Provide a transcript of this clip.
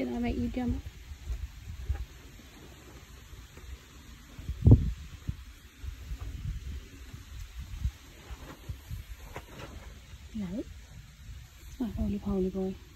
Didn't I make you jump? No. It's my roly-poly boy.